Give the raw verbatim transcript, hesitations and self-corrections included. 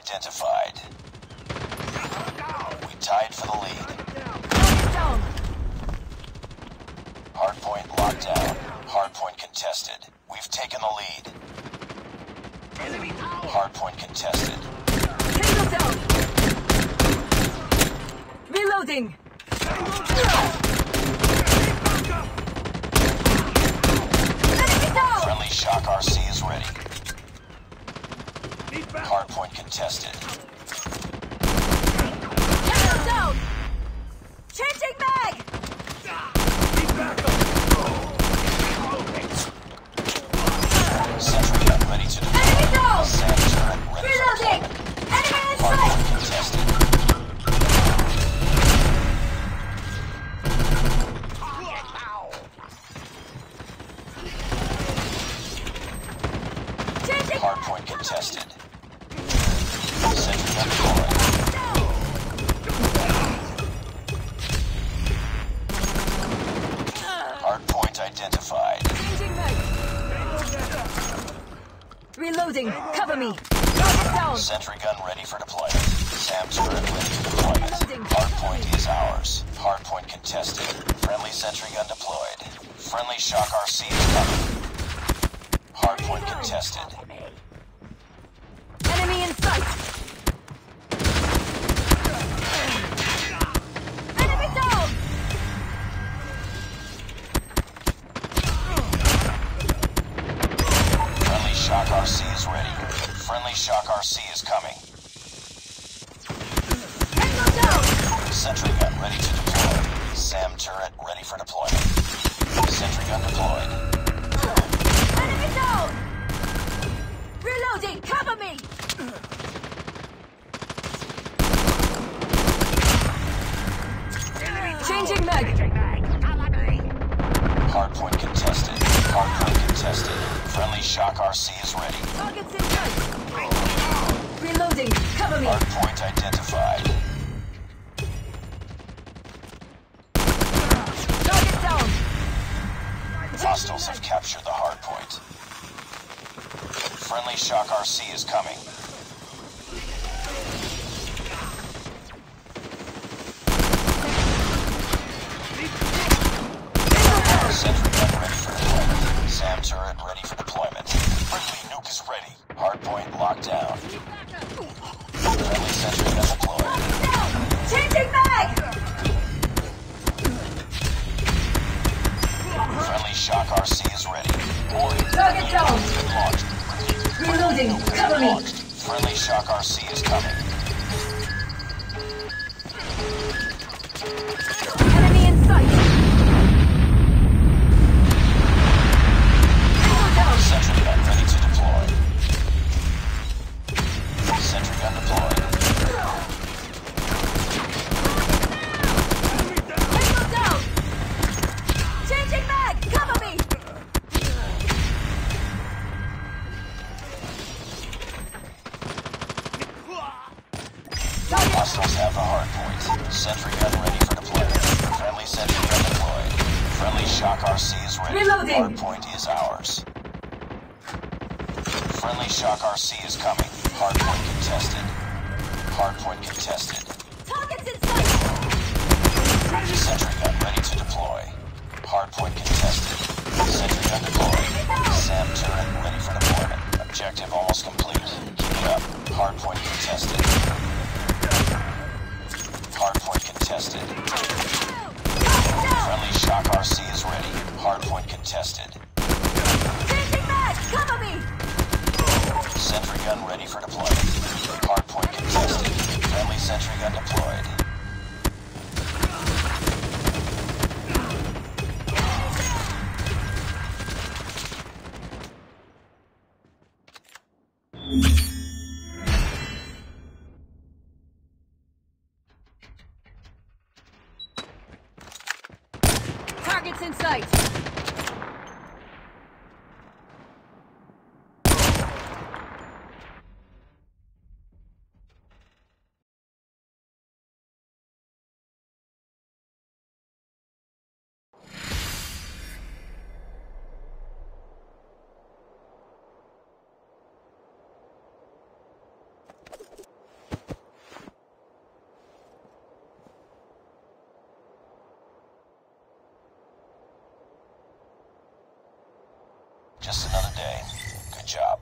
identified. We tied for the lead. Hardpoint locked down. Hardpoint contested. We've taken the lead. Hardpoint contested. Tango down. Reloading. Friendly Shock R C is ready. Hardpoint contested. Tango down. Changing mag. Sentry gun ready to deploy. Enemy down. Sand turret ready Reloading. for deployment. Enemy in Hardpoint sight. contested. Changing. Hardpoint contested. Sentry gun deployed. Hardpoint identified. Changing mag. Reloading. Cover me. Target down. Sentry gun ready for deployment. SAM turret ready for deployment. Reloading. Hardpoint is ours. Hardpoint contested. Friendly sentry gun deployed. Friendly Shock R C is coming. Hardpoint contested. Enemy in sight. Enemy down. Friendly Shock R C is ready. Friendly Shock R C is coming. Tango down. Sentry gun ready to deploy. SAM turret ready for deployment. Sentry gun deployed. Enemy down. Reloading. Cover me. Changing mag. Hardpoint contested. Hardpoint contested. Friendly Shock R C is ready. Targets in sight. Reloading. Cover me. Hardpoint identified. Target down. Hostiles have captured the hardpoint. Friendly Shock R C is coming. Sentry gun ready for deployment. SAM turret ready for deployment. Friendly Nuke is ready. Hardpoint locked down. Friendly sentry gun deployed. Changing mag. Friendly Shock R C is ready. Target down. Launched. Reloading. Cover me. Launched. Friendly Shock R C is coming. Enemy in sight. Sentry gun ready to deploy. Sentry gun deployed. Tango down. Changing mag. Cover me. Hostiles have the hardpoint. Sentry gun ready for deployment. Friendly sentry gun deployed. Friendly Shock R C is ready. Reloading. Hardpoint is ours. Friendly Shock R C is coming. Hardpoint contested. Hardpoint contested. Targets in sight. Sentry gun ready to deploy. Hardpoint contested. Sentry gun deployed. SAM turret ready for deployment. Objective almost complete. Keep it up. Hardpoint contested. Hardpoint contested. Friendly Shock R C is ready. Hardpoint contested. Changing mag. Cover me. Sentry gun ready for deployment. Hardpoint contested. Friendly sentry gun deployed. Targets in sight. Just another day. Good job.